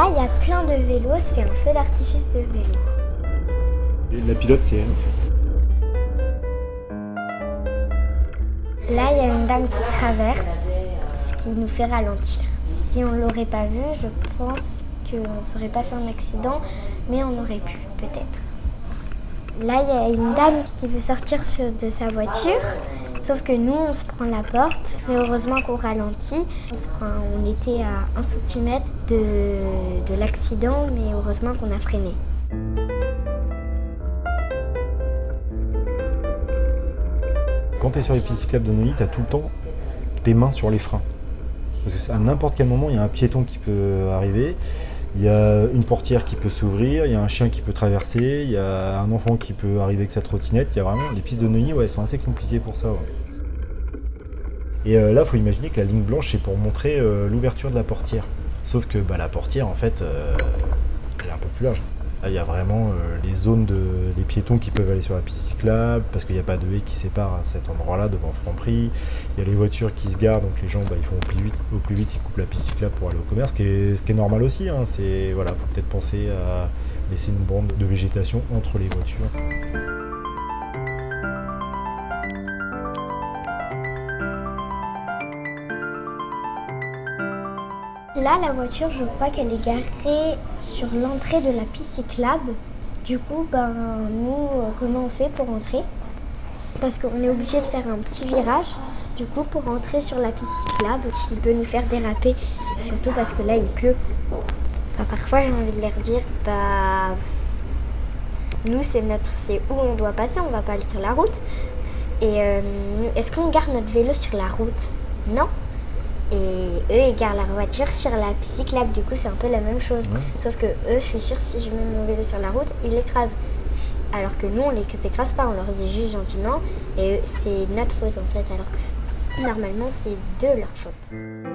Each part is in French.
Là, il y a plein de vélos, c'est un feu d'artifice de vélo. Et la pilote, c'est elle en fait. Là, il y a une dame qui traverse, ce qui nous fait ralentir. Si on ne l'aurait pas vue, je pense qu'on ne serait pas fait un accident, mais on aurait pu, peut-être. Là, il y a une dame qui veut sortir de sa voiture, sauf que nous, on se prend la porte, mais heureusement qu'on ralentit. On était à 1 cm de l'accident, mais heureusement qu'on a freiné. Quand tu es sur les pistes cyclables de Neuilly, tu as tout le temps tes mains sur les freins. Parce qu'à n'importe quel moment, il y a un piéton qui peut arriver, il y a une portière qui peut s'ouvrir, il y a un chien qui peut traverser, il y a un enfant qui peut arriver avec sa trottinette. Il y a vraiment, les pistes de Neuilly, ouais, elles sont assez compliquées pour ça. Ouais. Et là, il faut imaginer que la ligne blanche, c'est pour montrer l'ouverture de la portière. Sauf que la portière, en fait, elle est un peu plus large. Là, il y a vraiment les zones des piétons qui peuvent aller sur la piste cyclable, parce qu'il n'y a pas de haie qui sépare à cet endroit-là devant Franprix. Il y a les voitures qui se garent, donc les gens ils font au plus vite, ils coupent la piste cyclable pour aller au commerce, ce qui est normal aussi. Hein. Voilà, faut peut-être penser à laisser une bande de végétation entre les voitures. Là, la voiture, je crois qu'elle est garée sur l'entrée de la piste cyclable. Du coup, nous, comment on fait pour entrer? Parce qu'on est obligé de faire un petit virage, du coup, pour entrer sur la piste cyclable, qui peut nous faire déraper, surtout parce que là, il pleut. Parfois, j'ai envie de leur dire, nous, c'est où on doit passer, on va pas aller sur la route. Et est-ce qu'on garde notre vélo sur la route? Non. Et eux, ils garent leur voiture sur la piste cyclable. Du coup, c'est un peu la même chose. Ouais. Sauf que eux, je suis sûre, si je mets mon vélo sur la route, ils l'écrasent. Alors que nous, on les écrase pas, on leur dit juste gentiment. Et c'est notre faute, en fait. Alors que normalement, c'est de leur faute.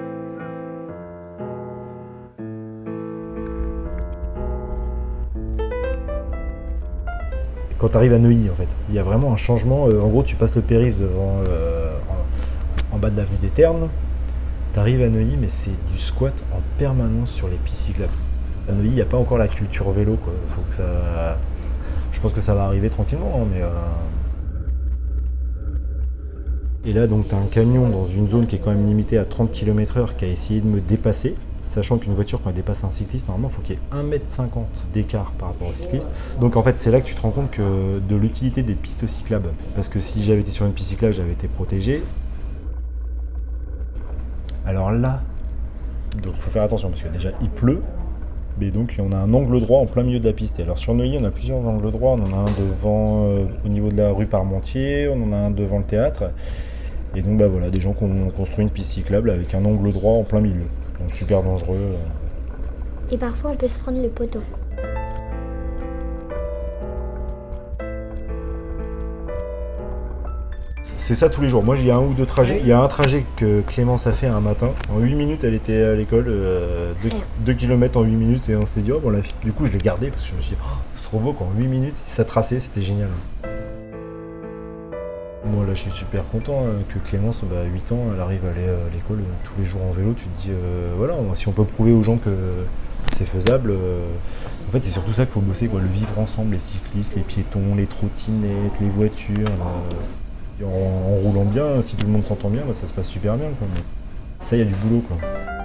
Quand tu arrives à Neuilly, en fait, il y a vraiment un changement. En gros, tu passes le périph' devant, en bas de l'avenue des Ternes. Tu arrives à Neuilly, mais c'est du squat en permanence sur les pistes cyclables. À Neuilly, il n'y a pas encore la culture vélo, quoi. Faut que ça... Je pense que ça va arriver tranquillement, hein, mais... Et là, donc, tu as un camion dans une zone qui est quand même limitée à 30 km/h qui a essayé de me dépasser, sachant qu'une voiture, quand elle dépasse un cycliste, normalement, il faut qu'il y ait 1,50 m d'écart par rapport au cycliste. Donc, en fait, c'est là que tu te rends compte de l'utilité des pistes cyclables. Parce que si j'avais été sur une piste cyclable, j'avais été protégé. Alors là, donc faut faire attention parce que déjà il pleut, mais donc on a un angle droit en plein milieu de la piste. Et alors sur Neuilly, on a plusieurs angles droits. On en a un devant, au niveau de la rue Parmentier, on en a un devant le théâtre. Et donc voilà, des gens qui ont construit une piste cyclable avec un angle droit en plein milieu. Donc super dangereux. Et parfois on peut se prendre le poteau. C'est ça tous les jours. Moi, j'ai un ou deux trajets. Il y a un trajet que Clémence a fait un matin. En 8 minutes, elle était à l'école, 2 km en 8 minutes. Et on s'est dit, oh bon, la fille. Du coup, je l'ai gardée parce que je me suis dit, oh, c'est trop beau qu'en 8 minutes, ça traçait, c'était génial. Moi, là, je suis super content que Clémence, à 8 ans, elle arrive à aller à l'école tous les jours en vélo. Tu te dis, voilà, si on peut prouver aux gens que c'est faisable. En fait, c'est surtout ça qu'il faut bosser, quoi. Le vivre ensemble, les cyclistes, les piétons, les trottinettes, les voitures. En roulant bien, si tout le monde s'entend bien, ça se passe super bien, quoi. Ça, il y a du boulot, quoi.